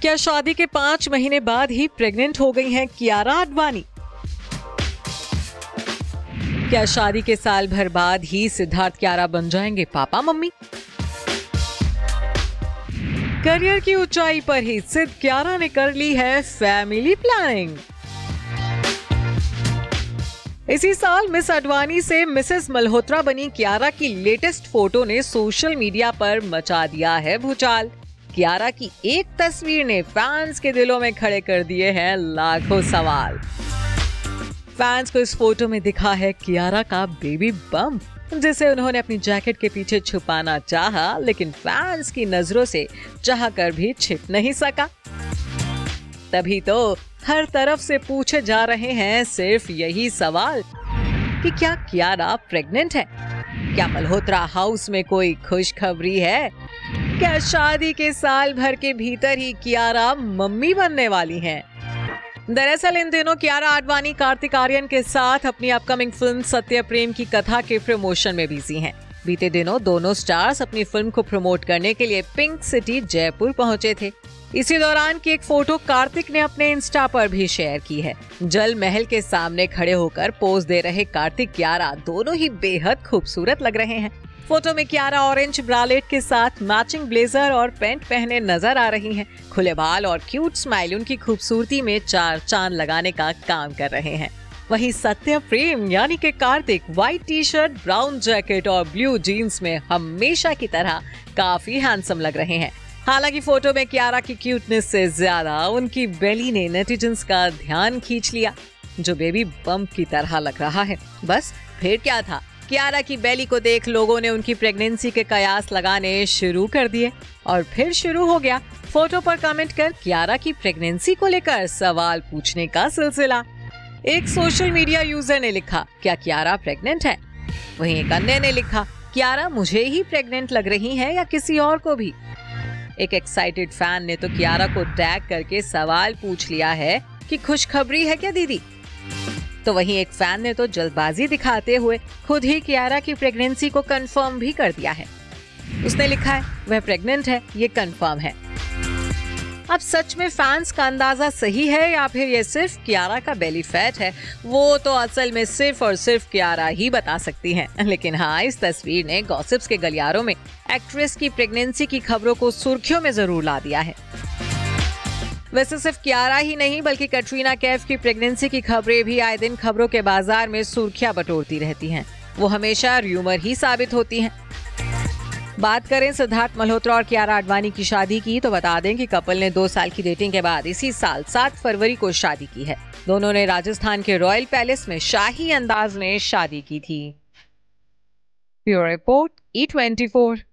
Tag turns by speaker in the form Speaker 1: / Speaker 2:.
Speaker 1: क्या शादी के 5 महीने बाद ही प्रेग्नेंट हो गई हैं कियारा आडवाणी? क्या शादी के साल भर बाद ही सिद्धार्थ कियारा बन जाएंगे पापा मम्मी? करियर की ऊंचाई पर ही सिद्ध कियारा ने कर ली है फैमिली प्लानिंग। इसी साल मिस आडवाणी से मिसेस मल्होत्रा बनी कियारा की लेटेस्ट फोटो ने सोशल मीडिया पर मचा दिया है भूचाल। कियारा की एक तस्वीर ने फैंस के दिलों में खड़े कर दिए हैं लाखों सवाल। फैंस को इस फोटो में दिखा है कियारा का बेबी बम्प, जिसे उन्होंने अपनी जैकेट के पीछे छुपाना चाहा, लेकिन फैंस की नजरों से चाहकर भी छिप नहीं सका। तभी तो हर तरफ से पूछे जा रहे हैं सिर्फ यही सवाल कि क्या कियारा प्रेग्नेंट है? क्या मल्होत्रा हाउस में कोई खुशखबरी है? क्या शादी के साल भर के भीतर ही कियारा मम्मी बनने वाली हैं? दरअसल इन दिनों कियारा आडवाणी कार्तिक आर्यन के साथ अपनी अपकमिंग फिल्म सत्य प्रेम की कथा के प्रमोशन में बिजी हैं। बीते दिनों दोनों स्टार्स अपनी फिल्म को प्रमोट करने के लिए पिंक सिटी जयपुर पहुंचे थे। इसी दौरान की एक फोटो कार्तिक ने अपने इंस्टा पर भी शेयर की है। जल महल के सामने खड़े होकर पोज दे रहे कार्तिक कियारा दोनों ही बेहद खूबसूरत लग रहे हैं। फोटो में कियारा ऑरेंज ब्रालेट के साथ मैचिंग ब्लेजर और पैंट पहने नजर आ रही हैं। खुले बाल और क्यूट स्माइल उनकी खूबसूरती में चार चांद लगाने का काम कर रहे हैं। वहीं सत्य प्रेम यानी कि Kartik white T shirt, brown jacket और ब्लू जीन्स में हमेशा की तरह काफी हैंडसम लग रहे हैं। हालांकि फोटो में कियारा की क्यूटनेस से ज्यादा उनकी बेली ने नेटिजन्स का ध्यान खींच लिया, जो बेबी बम्प की तरह लग रहा है। बस फिर क्या था, कियारा की बेली को देख लोगों ने उनकी प्रेगनेंसी के कयास लगाने शुरू कर दिए और फिर शुरू हो गया फोटो पर कमेंट कर कियारा की प्रेगनेंसी को लेकर सवाल पूछने का सिलसिला। एक सोशल मीडिया यूजर ने लिखा, क्या कियारा प्रेग्नेंट है? वहीं एक अन्य ने लिखा, कियारा मुझे ही प्रेग्नेंट लग रही है या किसी और को भी? एक एक्साइटेड फैन ने तो कियारा को टैग करके सवाल पूछ लिया है कि खुशखबरी है क्या दीदी? तो वहीं एक फैन ने तो जल्दबाजी दिखाते हुए खुद ही कियारा की प्रेगनेंसी को कंफर्म भी कर दिया है। उसने लिखा है वह प्रेग्नेंट है, ये कंफर्म है। अब सच में फैंस का अंदाजा सही है या फिर ये सिर्फ कियारा का बेली फैट है, वो तो असल में सिर्फ और सिर्फ कियारा ही बता सकती हैं। लेकिन हाँ, इस तस्वीर ने गॉसिप्स के गलियारों में एक्ट्रेस की प्रेगनेंसी की खबरों को सुर्खियों में जरूर ला दिया है। वैसे सिर्फ कियारा ही नहीं बल्कि कैटरीना कैफ की प्रेगनेंसी की खबरें भी आए दिन खबरों के बाजार में सुर्खियां बटोरती रहती हैं। वो हमेशा र्यूमर ही साबित होती हैं। बात करें सिद्धार्थ मल्होत्रा और कियारा आडवाणी की शादी की, तो बता दें कि कपल ने 2 साल की डेटिंग के बाद इसी साल 7 फरवरी को शादी की है। दोनों ने राजस्थान के रॉयल पैलेस में शाही अंदाज में शादी की थी। Bureau report E24।